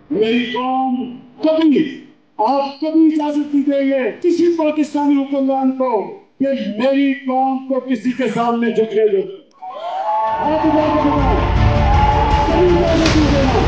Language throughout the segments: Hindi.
मेरी कौम कभी, आप कभी इजाजत नहीं देंगे किसी पाकिस्तानी हुक्मरान को कि मेरी कौम को किसी के सामने झुकने दो। आप इजाजत दो, कभी इजाजत नहीं देना।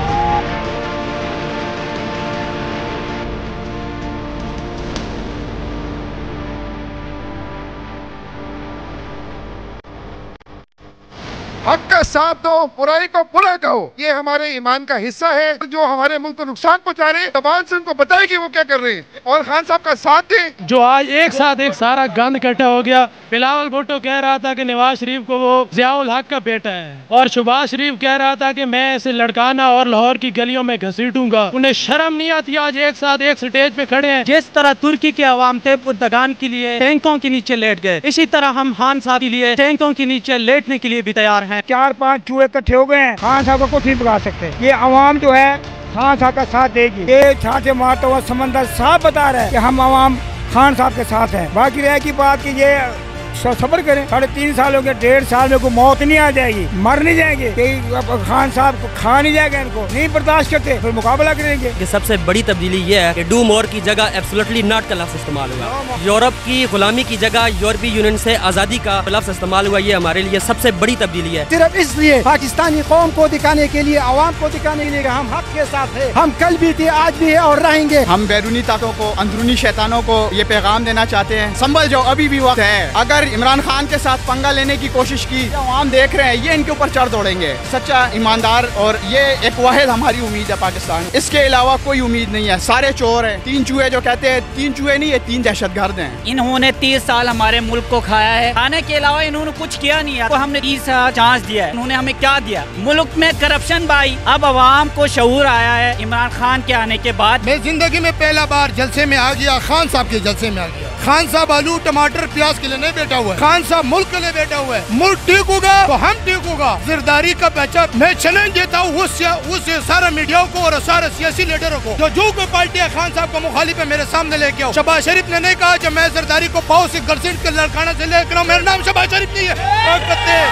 हक का साथ दो, बुराई को बुरा कहो, ये हमारे ईमान का हिस्सा है। जो हमारे मुल्क को नुकसान पहुंचा रहे हैं, जबान से उनको बताए कि वो क्या कर रहे हैं और खान साहब का साथ दें। जो आज एक साथ एक सारा गंद इकट्ठा हो गया। बिलावल भुट्टो कह रहा था कि नवाज शरीफ को वो जियाउल हक का बेटा है, और शहबाज शरीफ कह रहा था कि मैं इसे लड़काना और लाहौर की गलियों में घसीटूंगा। उन्हें शर्म नहीं आती? आज एक साथ एक स्टेज पे खड़े हैं। जिस तरह तुर्की के अवाम थे पुर्तगाल के लिए टैंकों के नीचे लेट गए, इसी तरह हम खान साहब के लिए टैंकों के नीचे लेटने के लिए भी तैयार हैं। 4-5 चूहे इकट्ठे हो गए हैं, खान साहब को कुछ नहीं बिगाड़ सकते। ये अवाम जो है खान साहब का साथ देगी। ये छाछे मारता हुआ समंदर साफ बता रहा है कि हम अवाम खान साहब के साथ हैं। बाकी रह की बात कि ये सब्र करें, 3.5 साल हो गए, 1.5 साल में कोई मौत नहीं आ जाएगी, मर नहीं जाएंगे, खान साहब को खा नहीं जाएगा, इनको नहीं बर्दाश्त करते, फिर मुकाबला करेंगे। ये सबसे बड़ी तब्दीली ये है कि डू मोर की जगह एब्सोल्युटली नॉट का लफ्ज इस्तेमाल हुआ। यूरोप की गुलामी की जगह यूरोपीय यूनियन से आज़ादी का लफ्ज इस्तेमाल हुआ। ये हमारे लिए सबसे बड़ी तब्दीली है। सिर्फ इसलिए पाकिस्तानी कौम को दिखाने के लिए, आवाम को दिखाने के लिए हम हक के साथ है। हम कल भी थे, आज भी है और रहेंगे। हम बैरूनी ताकतों को, अंदरूनी शैतानों को ये पैगाम देना चाहते हैं, संभल जाओ, अभी भी वक्त है। अगर इमरान खान के साथ पंगा लेने की कोशिश की, आवाम देख रहे हैं, ये इनके ऊपर चढ़ दौड़ेंगे। सच्चा ईमानदार, और ये एक वाहिद हमारी उम्मीद है पाकिस्तान, इसके अलावा कोई उम्मीद नहीं है। सारे चोर हैं। 3 चूहे जो कहते हैं, 3 चूहे नहीं है, 3 दहशतगर्द हैं। इन्होंने 30 साल हमारे मुल्क को खाया है, खाने के अलावा इन्होंने कुछ किया नहीं है। तो हमने 30 चांस दिया है, इन्होंने हमें क्या दिया? मुल्क में करप्शन भाई। अब अवाम को शऊर आया है इमरान खान के आने के बाद। मैं जिंदगी में पहला बार जलसे में आ गया, खान साहब के जलसे में आ गया। खान साहब आलू टमाटर प्याज के लिए नहीं बैठा हुआ है, खान साहब मुल्क के लिए बैठा हुआ है। मुल्क ठीक होगा तो हम ठीक होगा। ज़रदारी का पैसा मैं चैलेंज देता हूँ उस सारा मीडिया को और सारे सियासी लीडरों को, जो कोई पार्टी है खान साहब का मुखालिफ है, मेरे सामने लेके आओ। शहबाज शरीफ ने नहीं कहा जब मैं ज़रदारी को पाओ से घसीट के लड़काना से लेकर आओ, मेरा नाम शहबाज शरीफ नहीं है।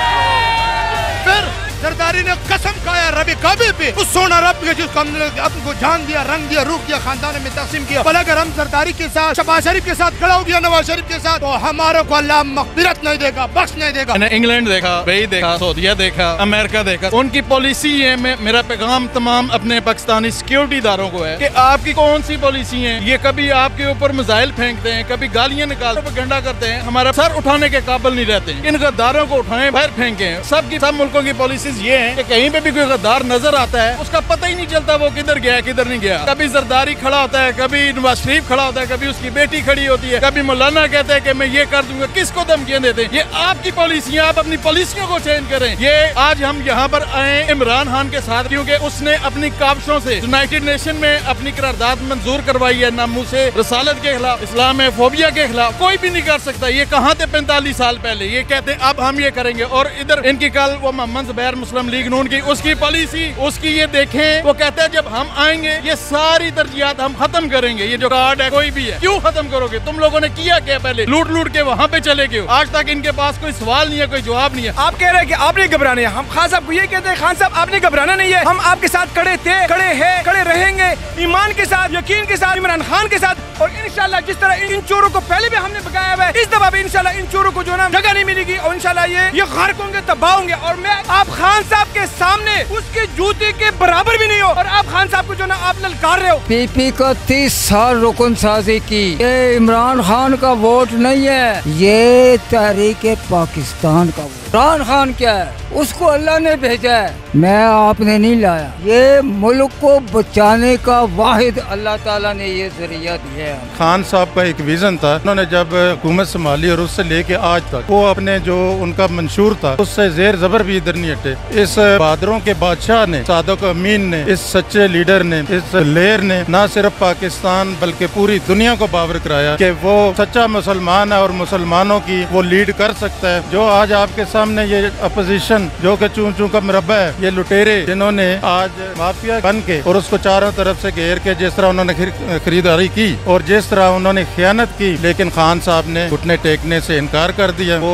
फिर ज़रदारी ने कसम खाया रबी काबिल पे, उस सोना रब के जिसको हमने अपने जान दिया, रंग दिया, रूप दिया, खानदान में तकसीम किया। भला अगर हम ज़रदारी के साथ, शहबाज शरीफ के साथ खड़ा हो गया, नवाज शरीफ के साथ, तो हमारे को अल्लाह मग़फ़िरत नहीं देगा, बख्श नहीं देगा। मैंने इंग्लैंड देखा, दुबई देखा, सऊदीया देखा, अमेरिका देखा। उनकी पॉलिसी है, मेरा पैगाम तमाम अपने पाकिस्तानी सिक्योरिटी दारों को है कि आपकी कौन सी पॉलिसी है। ये कभी आपके ऊपर मिसाइल फेंकते हैं, कभी गालियां निकालते, प्रोपेगेंडा करते हैं, हमारा सर उठाने के काबिल नहीं रहते। इन गद्दारों को उठाएं, बाहर फेंकें। सब मुल्कों की पॉलिसीज ये है कि कहीं पे भी कोई गद्दार नजर आता है, उसका पता ही नहीं चलता वो किधर गया किधर नहीं गया। कभी ज़रदारी खड़ा होता है, कभी नवाज शरीफ खड़ा होता है, कभी उसकी बेटी खड़ी होती है, कभी मौलाना कहता है कि मैं ये कर दूंगा। किसको धमकियां देते हैं? ये आपकी पॉलिसी, आप अपनी पॉलिसियों को चेंज करें। ये आज हम यहाँ पर आए इमरान खान के साथ क्योंकि उसने अपनी काविशों से यूनाइटेड नेशन में अपनी करारदाद मंजूर करवाई है, नामूस से रसालत के खिलाफ, इस्लामोफोबिया के खिलाफ। कोई भी नहीं कर सकता। ये कहाँ थे 45 साल पहले? ये कहते हैं अब हम ये करेंगे। और इधर इनकी कल वो मोहम्मद ज़ुबैर मुस्लिम लीग नून की उसकी पॉलिसी, उसकी ये देखें, वो कहते हैं जब हम आएंगे ये सारी तरजीहात हम खत्म करेंगे। ये जो कार्ड है कोई भी है, क्यों खत्म करोगे? तुम लोगों ने किया क्या? पहले लूट लूट के वहाँ पे चले गए। आज तक इनके पास कोई सवाल नहीं है, कोई जवाब नहीं है। आप कह रहे हैं कि आपने घबराना है। हम खान साहब को ये कहते हैं, खान साहब आपने घबराना नहीं है, हम आपके साथ खड़े थे, खड़े हैं, खड़े रहेंगे, ईमान के साथ, यकीन के साथ, इमरान खान के साथ। और इंशाल्लाह जिस तरह इन चोरों को पहले भी हमने भगाया हुआ है, इस दफा भी इंशाल्लाह इन चोरों को जो ना जगह नहीं मिलेगी और इंशाल्लाह ये गर्क होंगे, तबाह होंगे। और मैं आप खान साहब के सामने उसके जूते के बराबर भी नहीं हो, और आप खान साहब को जो ना आप ललकार रहे हो। पीपी को 30 साल रुकन साजी की। ये इमरान खान का वोट नहीं है, ये तहरीक पाकिस्तान का वोट। इमरान खान क्या है? उसको अल्लाह ने भेजा है, मैं आपने नहीं लाया। ये मुल्क को बचाने का वाहिद अल्लाह ताला ने ये जरिया दिया है। खान साहब का एक विजन था, उन्होंने जब हुकूमत संभाली और उससे लेके आज तक वो अपने जो उनका मंशूर था उससे जेर जबर भी इधर नहीं हटे। इस बहादुरों के बादशाह ने, सादक अमीन ने, इस सच्चे लीडर ने, इस लेर ने न सिर्फ पाकिस्तान बल्कि पूरी दुनिया को बावर कराया कि वो सच्चा मुसलमान है और मुसलमानों की वो लीड कर सकता है। जो आज आपके सामने ये अपोजिशन जो कि चूं चूं का मुरब्बा है, ये लुटेरे जिन्होंने आज माफिया बन के और उसको चारों तरफ से घेर के जिस तरह उन्होंने खरीदारी की और जिस तरह उन्होंने खयानत की, लेकिन खान साहब ने घुटने टेकने से इनकार कर दिया। वो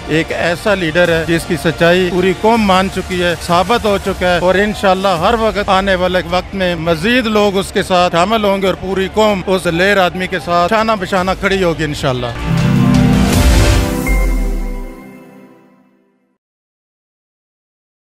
एक ऐसा लीडर है जिसकी सच्चाई पूरी कौम मान चुकी है, साबित हो चुका है और इंशाल्लाह हर वक्त आने वाले वक्त में मजीद लोग उसके साथ शामिल होंगे और पूरी कौम उस दिलेर आदमी के साथ शाना बिशाना खड़ी होगी इंशाल्लाह।